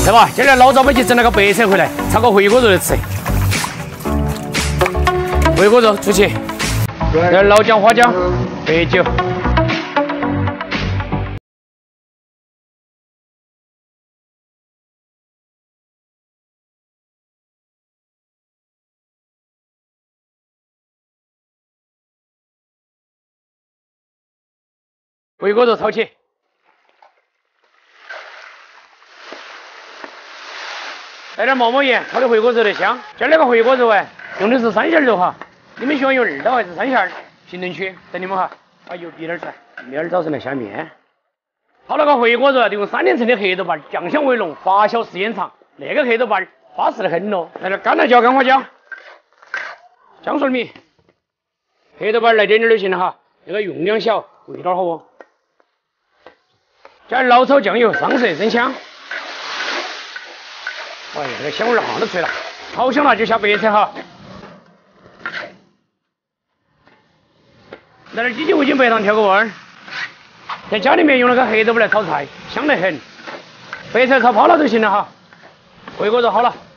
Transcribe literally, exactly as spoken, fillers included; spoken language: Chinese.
来吧，今儿老早们去整了个白菜回来，炒个回锅肉来吃。回锅肉出去，来老姜、花椒、白酒。回锅肉炒起。 来点馍馍盐，炒的回锅肉的香。今儿那个回锅肉哎，用的是三鲜肉哈。你们喜欢用二刀还是三鲜？评论区等你们哈。把油滴点出来，明儿早上来下面。炒那个回锅肉，用三连成的黑豆瓣，酱香味浓，发酵时间长。那个黑豆瓣巴适得很咯。来点干辣椒、干花椒、姜蒜米，黑豆瓣来点点就行了哈。那个用量小，味道好哦。加点老抽、酱油，上色增香。 哎呀，这个香味儿哈都出来了，炒香了就下白菜哈。来点鸡精、味精、白糖调个味儿。在家里面用那个黑豆瓣来炒菜，香得很。白菜炒泡了就行了哈。回锅肉好了。